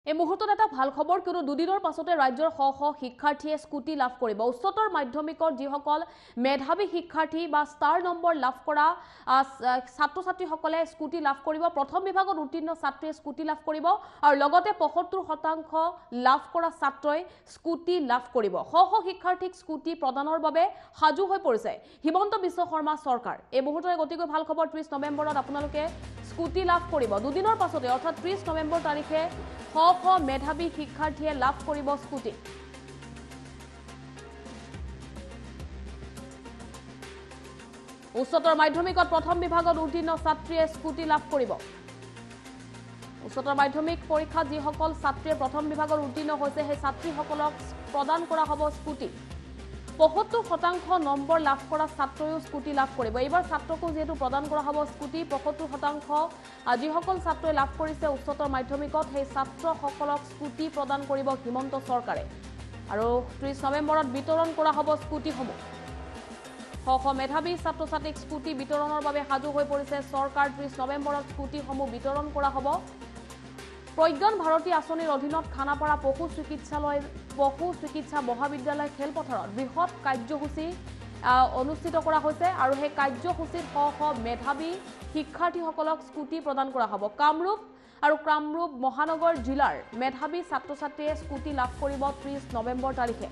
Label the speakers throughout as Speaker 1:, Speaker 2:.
Speaker 1: এই মুহূৰ্তত এটা ভাল খবৰ কিয়নো দুদিনৰ পাছতে ৰাজ্যৰ শ শ শিক্ষাৰ্থীয়ে স্কুটি লাভ কৰিব উচ্চতৰ মাধ্যমিকৰ যিসকল মেধাৱী শিক্ষাৰ্থী বা ষ্টাৰ নম্বৰ লাভ কৰা ছাত্ৰ ছাত্ৰীসকলে স্কুটি লাভ কৰিব প্ৰথম বিভাগত উত্তীৰ্ণ ছাত্ৰীয়ে স্কুটি লাভ কৰিব আৰু লগতে ৭৫% লাভ কৰা ছাত্ৰই স্কুটি লাভ কৰিব শ শ শিক্ষাৰ্থীক স্কুটি প্ৰদানৰ বাবে সাজু হৈ পৰিছে হিমন্ত বিশ্ব শৰ্মা চৰকাৰ এই মুহূৰ্তত গতিকৈ ভাল খবৰ ৩০ নৱেম্বৰত আপোনালোকে স্কুটি লাভ কৰিব দুদিনৰ পাছতে অৰ্থাৎ ৩০ নৱেম্বৰ তাৰিখে শ শ মেধাৱী শিক্ষাৰ্থীয়ে লাভ কৰিব স্কুটি উচ্চতৰ মাধ্যমিকত প্ৰথম বিভাগত উত্তীৰ্ণ ছাত্ৰীয়ে স্কুটি লাভ কৰিব উচ্চতৰ মাধ্যমিক পৰীক্ষাত যিসকল ছাত্ৰীয়ে প্ৰথম বিভাগত উত্তীৰ্ণ হৈছে সেই ছাত্ৰীসকলক প্ৰদান কৰা হ'ব স্কুটি ৭৫% নম্বৰ লাভ কৰা ছাত্ৰয়ো স্কুটি লাভ কৰিব এইবাৰ ছাত্ৰকো যেহেতু প্ৰদান কৰা হ'ব স্কুটি ৭৫% যিসকল ছাত্ৰই লাভ কৰিছে উচ্চতৰ মাধ্যমিকত সেই ছাত্ৰসকলক স্কুটি প্ৰদান কৰিব হিমন্ত চৰকাৰে আৰু ৩০ নৱেম্বৰত বিতৰণ কৰা হ'ব স্কুটিসমূহ শ শ মেধাৱী ছাত্ৰ ছাত্ৰীক স্কুটি বিতৰণৰ বাবে সাজু হৈ পৰিছে চৰকাৰ ৩০ নৱেম্বৰত স্কুটিসমূহ বিতৰণ কৰা হ'ব প্ৰজ্ঞান ভাৰতী আঁচনিৰ অধীনত খানাপাৰা পশু চিকিৎসা মহাবিদ্যালয় খেলপথাৰত বৃহৎ কাৰ্যসূচী অনুষ্ঠিত কৰা হৈছে আৰু সেই কাৰ্যসূচীত শ শ মেধাৱী শিক্ষাৰ্থীসকলক স্কুটি প্ৰদান কৰা হ'ব কামৰূপ মহানগৰ জিলাৰ মেধাৱী ছাত্ৰ ছাত্ৰীয়ে স্কুটি লাভ কৰিব ৩০ নৱেম্বৰ তাৰিখে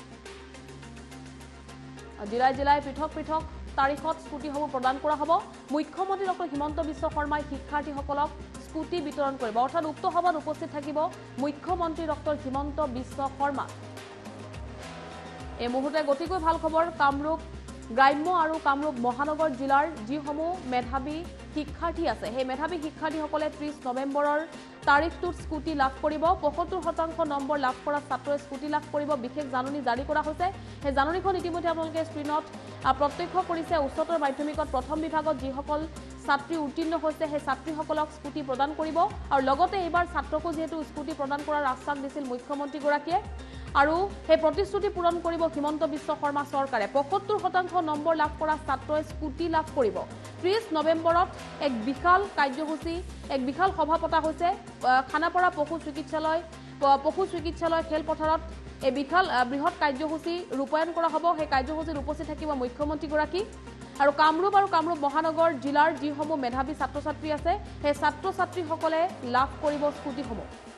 Speaker 1: জিলাই পৃথক তাৰিখত স্কুটিসমূহ প্ৰদান কৰা হ'ব মুখ্যমন্ত্ৰী ডক্টৰ হিমন্ত বিশ্ব শৰ্মাই শিক্ষাৰ্থীসকলক স্কুটি বিতৰণ কৰিব অৰ্থাৎ উক্ত সভাত উপস্থিত থাকিব মুখ্যমন্ত্ৰী ডক্টৰ হিমন্ত বিশ্ব শৰ্মা এই মুহূৰ্তে গতিকৈ ভাল খবৰ কামৰূপ গ্ৰাম্য আৰু কামৰূপ মহানগৰ জিলাৰ যিসমূহ মেধাৱী শিক্ষাৰ্থী আছে সেই মেধাৱী শিক্ষাৰ্থীসকলে ৩০ নৱেম্বৰৰ তাৰিখটোত স্কুটি লাভ কৰিব ৭৫% নম্বৰ লাভ কৰা ছাত্ৰই স্কুটি লাভ কৰিব বিশেষ জাননী জাৰি কৰা হৈছে সেই জাননীখন ইতিমধ্যে আপোনালোকে স্ক্ৰীনত প্ৰত্যক্ষ কৰিছে উচ্চতৰ মাধ্যমিকত প্ৰথম বিভাগত যিসকল ছাত্ৰী উত্তীৰ্ণ হৈছে সেই ছাত্ৰীসকলক স্কুটি প্ৰদান কৰিব আৰু লগতে এইবাৰ ছাত্ৰকো যেহেতু স্কুটি প্ৰদান কৰাৰ আশ্বাস দিছিল মুখ্যমন্ত্ৰীগৰাকীয়ে আৰু সেই প্ৰতিশ্ৰুতি পূৰণ কৰিব হিমন্ত বিশ্ব শৰ্মা চৰকাৰে ৭৫% নম্বৰ লাভ কৰা ছাত্ৰই স্কুটি লাভ কৰিব ৩০ নৱেম্বৰত এক বিশাল কাৰ্যসূচী এক বিশাল সভা পতা হৈছে খানাপাৰা পশু চিকিৎসালয় খেলপথাৰত এই বিশাল বৃহৎ কাৰ্যসূচী ৰূপায়ণ কৰা হ'ব সেই কাৰ্যসূচীত উপস্থিত থাকিব মুখ্যমন্ত্ৰীগৰাকী আৰু কামৰূপ মহানগৰ জিলাৰ যিসমূহ মেধাৱী ছাত্ৰ ছাত্ৰী আছে সেই ছাত্ৰ ছাত্ৰীসকলে লাভ কৰিব স্কুটিসমূহ